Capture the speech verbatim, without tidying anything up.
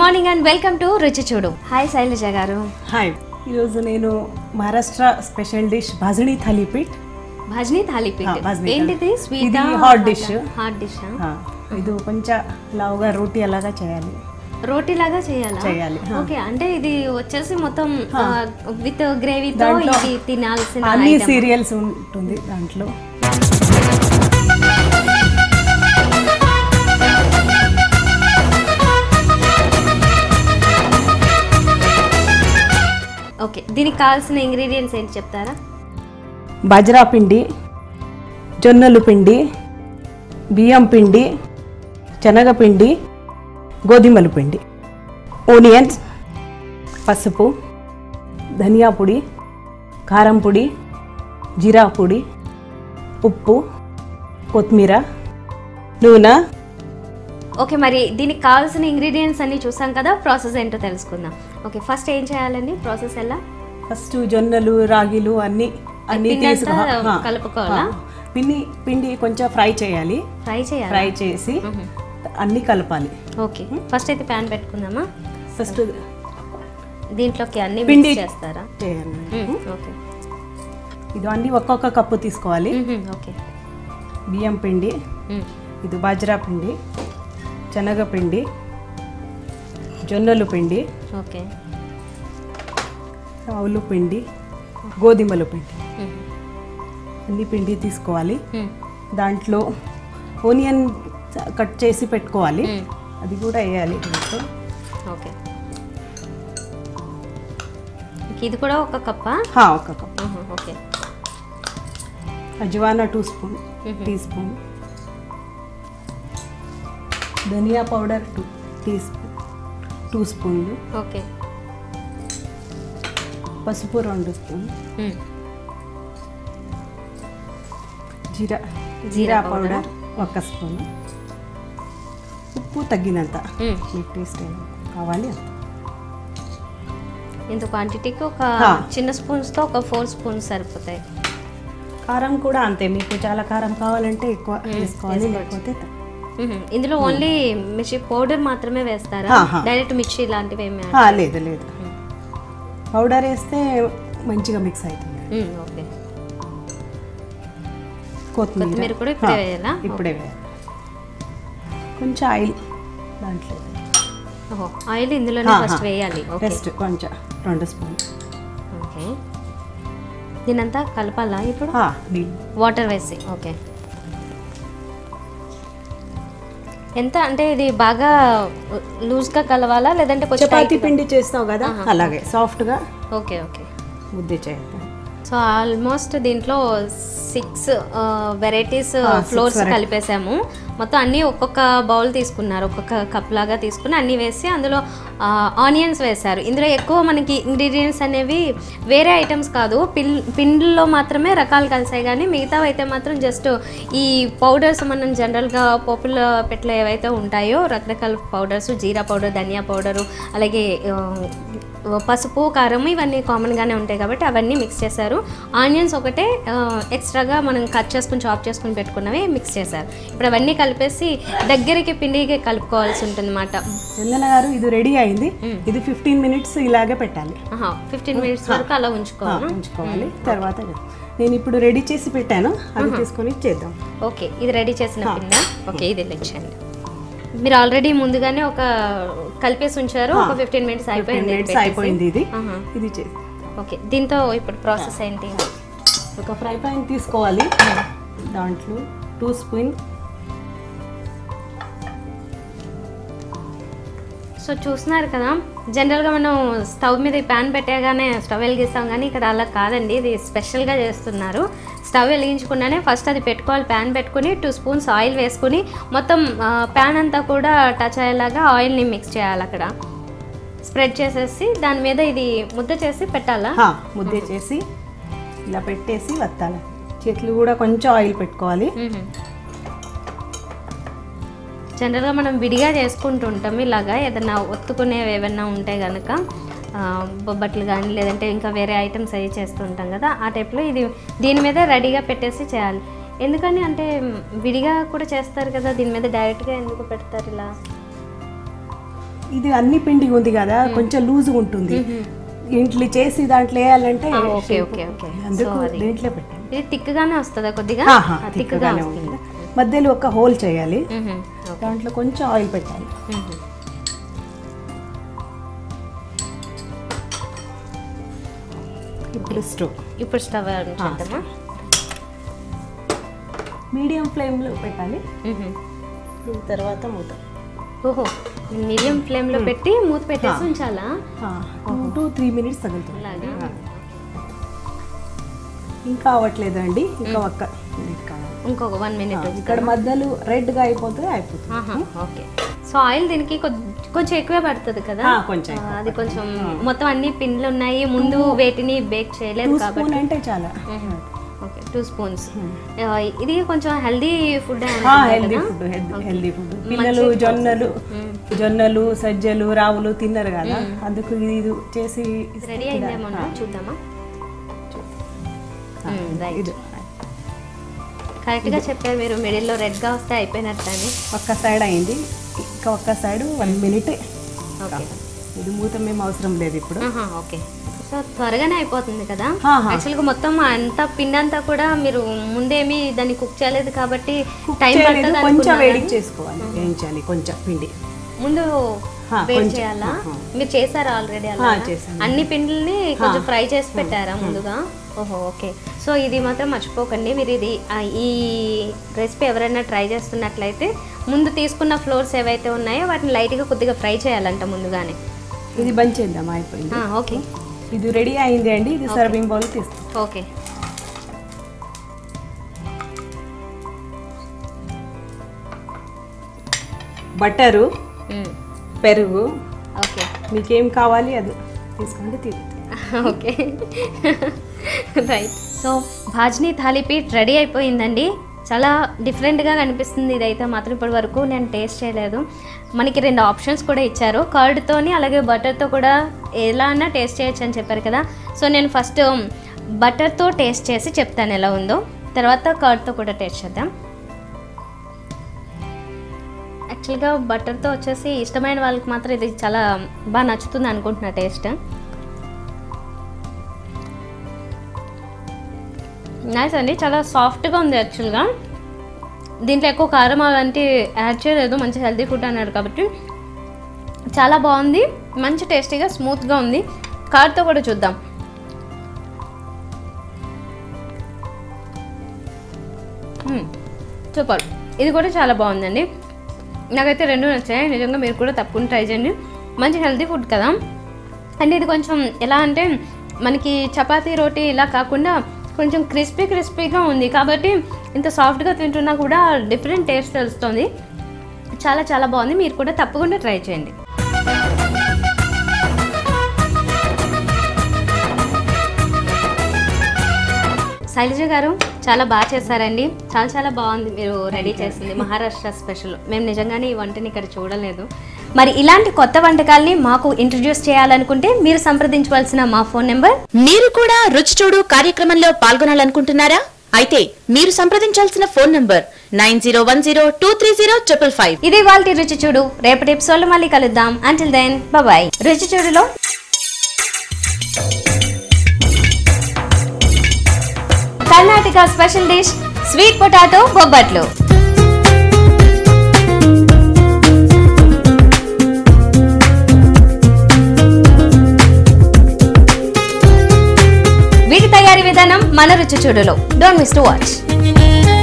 Morning and welcome to రుచి చూడు. Hi Shailaja గారు. హాయ్. ఈరోజు నేను మహారాష్ట్ర స్పెషల్ డిష్ భాజనీ థాలీపీఠ్. భాజనీ థాలీపీఠ్ ఏంటిది? Sweet hot dish. Hot dish. ఇది కొంచెం లావుగా రోటీ అలాగా చేయాలి. రోటీ లాగా చేయాలా? చేయాలి. ఓకే, అంటే ఇది వచ్చేసి మొత్తం విత్ గ్రేవీతో ఇది తినాల్సిన అన్ని సీరియల్స్ ఉంటుంది దాంట్లో. ఓకే, దీనికి కావాల్సిన ఇంగ్రీడియంట్స్ ఏంటి చెప్తారా? బాజ్రా పిండి, జొన్నలు పిండి, బియ్యం పిండి, శనగపిండి, గోధుమల పిండి, ఆనియన్స్, పసుపు, ధనియా పొడి, కారం పొడి, జీరా పొడి, ఉప్పు, కొత్తిమీర, నూనె. ఓకే, మరి దీనికి కావాల్సిన ఇంగ్రీడియంట్స్ అన్ని చూసాం కదా, ప్రాసెస్ ఏంటో తెలుసుకుందాం. ఓకే, ఫస్ట్ ఏం చేయాలండి? ప్రాసెస్ ఎలా? ఫస్ట్ జొన్నలు, రాగిలు అన్ని అన్ని కలుపుకోవాలా? పిండి పిండి కొంచెం ఫ్రై చేయాలి. ఫ్రై చేయాలి. ఫ్రై చేసి అన్ని కలపాలి. ఓకే, ఫస్ట్ అయితే ప్యాన్ పెట్టుకుందామా? ఫస్ట్ దీంట్లోకి అన్ని పిండి చేస్తారా? చేయాలి. ఓకే, ఇది అన్ని ఒక్కొక్క కప్పు తీసుకోవాలి. ఓకే, బియ్యం పిండి, ఇది బాజ్రా పిండి, శనగపిండి, జొన్నలు పిండి, ఓకే, ఆవులు పిండి, గోధుమల పిండి, అన్ని పిండి తీసుకోవాలి. దాంట్లో ఆనియన్ కట్ చేసి పెట్టుకోవాలి, అది కూడా వేయాలి దాంట్లో. ఓకే, ఇది కూడా ఒక కప్పా? ఒక కప్. ఓకే, అజ్వానా టూ స్పూన్ టీ స్పూన్, ధనియా powder two tea spoon two స్పూన్లు, ఓకే, పసుపు రెండు స్పూన్, జీరా జీరా పౌడర్ ఒక స్పూన్, ఉప్పు తగ్గినంత మీకు టేస్ట్ కావాలి అంత. ఇంత క్వాంటిటీకి ఒక చిన్న స్పూన్స్తో ఒక ఫోర్ స్పూన్స్ సరిపోతాయి. కారం కూడా అంతే, మీకు చాలా కారం కావాలంటే ఎక్కువ వేసుకోవాలి, లేకపోతే ఇందులో ఓన్లీ మిర్చి పౌడర్ మాత్రమే వేస్తారా? డైరెక్ట్ మిర్చి ఇలాంటివి ఏమి? లేదు లేదు, పౌడర్ వేస్తే మంచిగా మిక్స్ అవుతుంది. ఓకే, కొత్తిమీర కూడా ఇప్పుడే వేయాలా? ఇప్పుడే వేయాలి. కొంచెం ఆయిల్ దాంట్లో. ఆయిల్ ఇందులోనే ఫస్ట్ వేయాలి. ఫస్ట్ కొంచెం రెండు స్పూన్. ఓకే, దీనంతా కలపాలా ఇప్పుడు? వాటర్ వేసి. ఓకే, ఎంత అంటే ఇది బాగా లూజ్గా కలవాలా లేదంటే చపాతీ పిండి చేస్తావు కదా అలాగే సాఫ్ట్గా? ఓకే ఓకే, ముద్ద చేయాలి. సో ఆల్మోస్ట్ దీంట్లో సిక్స్ వెరైటీస్ ఫ్లోర్స్ కలిపేసాము. మొత్తం అన్నీ ఒక్కొక్క బౌల్ తీసుకున్నారు, ఒక్కొక్క కప్ లాగా తీసుకుని అన్నీ వేసి అందులో ఆనియన్స్ వేశారు. ఇందులో ఎక్కువ మనకి ఇంగ్రీడియంట్స్ అనేవి వేరే ఐటమ్స్ కాదు, పిల్ పిండిలో మాత్రమే రకాలు కలిసాయి, కానీ మిగతావి అయితే మాత్రం జస్ట్ ఈ పౌడర్స్ మనం జనరల్గా పోపుల పెట్లో ఏవైతే ఉంటాయో రకరకాల పౌడర్స్, జీరా పౌడర్, ధనియా పౌడరు, అలాగే పసుపు, కారం ఇవన్నీ కామన్గానే ఉంటాయి కాబట్టి అవన్నీ మిక్స్ చేశారు. ఆనియన్స్ ఒకటే ఎక్స్ట్రాగా మనం కట్ చేసుకుని చాప్ చేసుకుని పెట్టుకున్నవి మిక్స్ చేశారు. ఇప్పుడు అవన్నీ కలిపేసి దగ్గరికి పిండికి కలుపుకోవాల్సి ఉంటుంది అన్నమాట. చందన గారు, ఇది రెడీ అయింది. ఇది ఫిఫ్టీన్ మినిట్స్ ఇలాగే పెట్టాలి. ఫిఫ్టీన్ మినిట్స్ వరకు అలా ఉంచుకోవాలి ఉంచుకోవాలి తర్వాత నేను ఇప్పుడు రెడీ చేసి పెట్టాను, అది తీసుకొని చేద్దాం. ఓకే, ఇది రెడీ చేసిన పిండి. ఓకే, ఇది తెచ్చండి. మీరు ఆల్రెడీ ముందుగానే ఒక కలిపేసి ఉంచారు, ఒక ఫిఫ్టీన్ మినిట్స్ అయిపోయింది అయిపోయింది ఇది ఇది చేసి. ఓకే, దీంతో ఇప్పుడు ప్రాసెస్ ఏంటి? ఒక ఫ్రై పాన్ తీసుకోవాలి, దాంట్లో టూ స్పూన్. సో చూస్తున్నారు కదా, జనరల్గా మనం స్టవ్ మీద ప్యాన్ పెట్టగానే స్టవ్ వెలిగిస్తాం, కానీ ఇక్కడ అలా కాదండి, ఇది స్పెషల్గా చేస్తున్నారు. స్టవ్ వెలిగించకుండానే ఫస్ట్ అది పెట్టుకోవాలి, ప్యాన్ పెట్టుకుని టూ స్పూన్స్ ఆయిల్ వేసుకుని మొత్తం ప్యాన్ అంతా కూడా టచ్ అయ్యేలాగా ఆయిల్ని మిక్స్ చేయాలి. అక్కడ స్ప్రెడ్ చేసేసి దాని మీద ఇది ముద్ద చేసి పెట్టాలా? ముద్ద చేసి ఇలా పెట్టేసి వత్తాలి. చేతులు కూడా కొంచెం ఆయిల్ పెట్టుకోవాలి. జనరల్గా మనం విడిగా చేసుకుంటుంటాం ఇలాగా, ఏదైనా ఒత్తుకునేవి ఏమైనా ఉంటే కనుక బొబ్బట్లు కానీ లేదంటే ఇంకా వేరే ఐటమ్స్ అవి చేస్తుంటాం కదా, ఆ టైప్లో ఇది దీని మీద రెడీగా పెట్టేసి చేయాలి. ఎందుకని అంటే విడిగా కూడా చేస్తారు కదా, దీని మీద డైరెక్ట్గా ఎందుకు పెడతారు ఇలా? ఇది అన్ని పిండి ఉంది కదా, కొంచెం లూజ్గా ఉంటుంది. ఇంట్లో చేసి దాంట్లో వేయాలంటే ఓకే ఓకే ఓకే అందుకు దీంట్లో పెట్టాను. ఇది తిక్కుగానే వస్తుందా? కొద్దిగా తిక్కుగానే ఉంటుంది. మధ్యలో ఒక హోల్ చేయాలి, దాంట్లో కొంచెం ఆయిల్ పెట్టాలి. ఇప్పుడు స్టవ్ ఇప్పుడు స్టవ్ చేద్దామా? మీడియం ఫ్లేమ్లో పెట్టాలి. తర్వాత మూత. ఓహో, మీడియం ఫ్లేమ్లో పెట్టి మూత పెట్టేసి ఉంచాలా? టూ త్రీ మినిట్స్ తగులుతుంది. అలాగా. ఇంకా అవ్వట్లేదు అండి, ఇంకా ఒక్క మినిట్ కావాలి. ఇంకొక వన్ మినిట్. ఇక్కడ మధ్యలో రెడ్గా అయిపోతుంది అయిపోతుంది. ఓకే. సో ఆయిల్ దీనికి కొంచెం ఎక్కువే పడుతుంది కదా? కొంచెం. అది కొంచెం మొత్తం అన్ని పిండ్లు ఉన్నాయి, ముందు వేటిని బేక్ చేయలేదు కాబట్టి అంటే చాలా. Okay, two spoons. ఇది కొంచెం healthy food. Healthy food healthy food పిల్లలు జొన్నలు జొన్నలు సజ్జలు రావులు తిన్నారు కదా, అందుకు ఇది చేసి రెడీ అయిందేమో చూద్దామా? కరెక్ట్గా చెప్పారు మీరు, మిడిల్లో రెడ్గా వస్తే అయిపోయినట్టు అని. ఒక్క సైడ్ అయింది, ఇంకా ఒక్క సైడ్ వన్ మినిట్. ఓకే, ఇది మూత మేము అవసరం లేదు ఇప్పుడు. ఓకే, సో త్వరగానే అయిపోతుంది కదా. యాక్చువల్గా మొత్తం అంతా పిండి అంతా కూడా మీరు ముందేమి దాన్ని కుక్ చేయలేదు కాబట్టి టైం పడుతుంది. కొంచెం వేడి చేసుకోవాలి, వేయించాలి కొంచెం పిండి ముందు వేడి చేయాలా? మీరు చేశారా ఆల్రెడీ? అలా అన్ని పిండిని కొంచెం ఫ్రై చేసి పెట్టారా ముందుగా? ఓహో, ఓకే. సో ఇది మాత్రం మర్చిపోకండి మీరు. ఇది ఈ రెసిపీ ఎవరైనా ట్రై చేస్తున్నట్లయితే ముందు తీసుకున్న ఫ్లోర్స్ ఏవైతే ఉన్నాయో వాటిని లైట్గా కొద్దిగా ఫ్రై చేయాలంట ముందుగానే. ఇది బంద్ చేద్దాం, అయిపోయింది. ఓకే, ఇది రెడీ అయింది అండి. ఇది సర్వింగ్ బౌల్ తీస్తాం. ఓకే. బటరు, పెరుగు, ఓకే, మీకేం కావాలి అది తీసుకోండి తిరుగుతుంది. Okay, right. So bhajni thalipeeth ready అయిపోయిందండి. చాలా డిఫరెంట్గా కనిపిస్తుంది. ఇదైతే మాత్రం ఇప్పటి వరకు నేను టేస్ట్ చేయలేదు. మనకి రెండు ఆప్షన్స్ కూడా ఇచ్చారు, కర్డ్తోని అలాగే బటర్తో కూడా ఎలా అన్నా టేస్ట్ చేయొచ్చు అని చెప్పారు కదా. సో నేను ఫస్ట్ బటర్తో టేస్ట్ చేసి చెప్తాను ఎలా ఉందో, తర్వాత కర్డ్తో కూడా టేస్ట్ చేద్దాం. యాక్చువల్గా బటర్తో వచ్చేసి ఇష్టమైన వాళ్ళకి మాత్రం ఇది చాలా బాగా నచ్చుతుంది అనుకుంటున్నా టేస్ట్. నైస్ అండి, చాలా సాఫ్ట్గా ఉంది. యాక్చువల్గా దీంట్లో ఎక్కువ కారం అలాంటి యాడ్ చేయలేదు, మంచి హెల్తీ ఫుడ్ అన్నాడు కాబట్టి చాలా బాగుంది, మంచి టేస్టీగా స్మూత్గా ఉంది. కర్డ్తో కూడా చూద్దాం. సూపర్, ఇది కూడా చాలా బాగుందండి. నాకైతే రెండు నచ్చాయి. నిజంగా మీరు కూడా తప్పకుండా ట్రై చేయండి, మంచి హెల్తీ ఫుడ్ కదా. అంటే ఇది కొంచెం ఎలా అంటే మనకి చపాతీ రోటీ ఇలా కాకుండా కొంచెం క్రిస్పీ క్రిస్పీగా ఉంది కాబట్టి ఇంత సాఫ్ట్గా తింటున్నా కూడా డిఫరెంట్ టేస్ట్ తెలుస్తుంది. చాలా చాలా బాగుంది, మీరు కూడా తప్పకుండా ట్రై చేయండి. శైలజ గారు చాలా బాగా చేశారండి, చాలా చాలా బాగుంది మీరు రెడీ చేసింది. మహారాష్ట్ర స్పెషల్. మేము నిజంగానే ఈ వంటని ఇక్కడ చూడలేదు. మరి ఇలాంటి కొత్త వంటకాల్ని మాకు ఇంట్రడ్యూస్ చేయాలనుకుంటే మీరు సంప్రదించవలసిన మా ఫోన్ నెంబర్. మీరు కూడా రుచి చూడు కార్యక్రమంలో పాల్గొనాలనుకుంటున్నారా? అయితే మీరు సంప్రదించాల్సిన phone number nine zero one zero two three zero triple five. ఇది వాళ్ళ రుచి చూడు. రేపటి ఎపిసోడ్ లో మళ్ళీ కలుద్దాం. Until then bye. రుచి చూడులో Karnataka special dish sweet potato బొబ్బట్లు. వీటి తయారీ విధానం మన రుచి చూడులో. Don't miss to watch.